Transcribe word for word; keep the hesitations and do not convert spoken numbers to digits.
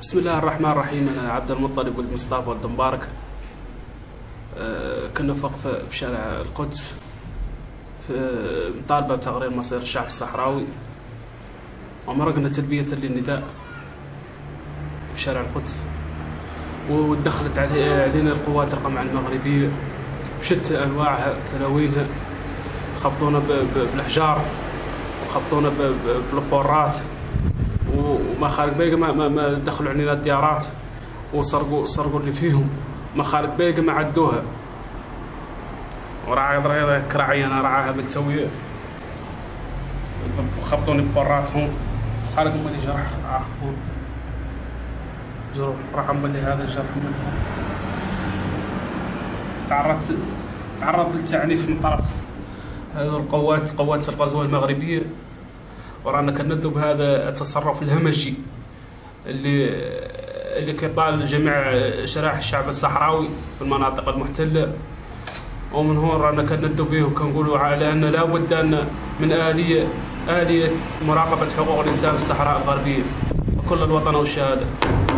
بسم الله الرحمن الرحيم. أنا عبد المطلب ولد مصطفى ولد مبارك. كنا فوق في شارع القدس في مطالبة بتغيير مصير الشعب الصحراوي، ومرقنا تلبية للنداء في شارع القدس، ودخلت علينا القوات القمع المغربية بشتى أنواعها وتلاوينها، خبطونا بالأحجار وخبطونا بالبورات وما خالق بيقى ما, ما, ما دخلوا علينا الديارات وسرقوا سرقوا اللي فيهم، ما خالق بيقى ما عدوها، وراعي ضريضة كراعي أنا رعاها بالتوية وخبطوني ببوراتهم، خالق مالي جرح هون جروح راح مالي هذا الجرح مالي. تعرضت تعرضت للتعنيف من طرف هذه القوات قوات الغزوة المغربية، ورانا كندوا بهذا التصرف الهمجي اللي اللي كيطال جميع شرائح الشعب الصحراوي في المناطق المحتلة، ومن هون رانا كندوا به وكنقولوا على أن لا بد أن من آلية آلية مراقبة حقوق الإنسان في الصحراء الغربية وكل الوطن والشهادة.